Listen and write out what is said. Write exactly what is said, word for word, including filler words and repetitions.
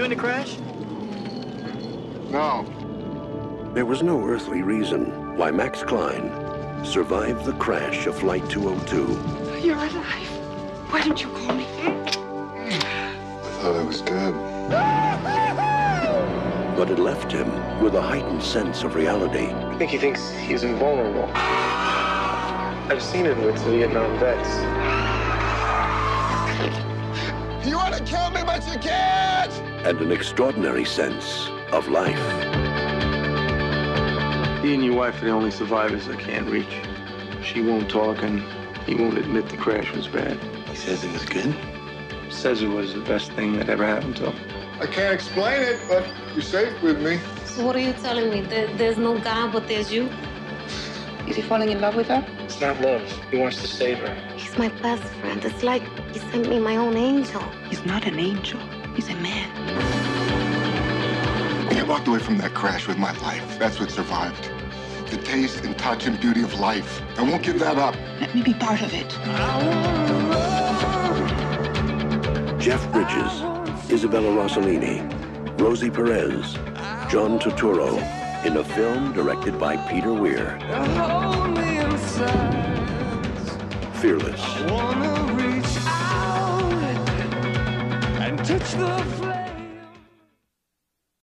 in the crash? No. There was no earthly reason why Max Klein survived the crash of Flight two oh two. You're alive. Why didn't you call me? I thought I was dead. But it left him with a heightened sense of reality. I think he thinks he's invulnerable. I've seen it with Vietnam vets. You want to kill me, but you can't! And an extraordinary sense of life. He and your wife are the only survivors I can't reach. She won't talk, and he won't admit the crash was bad. He says it was good? Says it was the best thing that ever happened to him. I can't explain it, but you're safe with me. So what are you telling me? There, there's no God, but there's you? Is he falling in love with her? It's not love. He wants to save her. He's my best friend. It's like he sent me my own angel. He's not an angel. He's a man. I walked away from that crash with my life. That's what survived. The taste and touch and beauty of life. I won't give that up. Let me be part of it. Jeff Bridges, Isabella Rossellini, Rosie Perez, John Turturro, in a film directed by Peter Weir. Fearless. I wanna reach out and touch the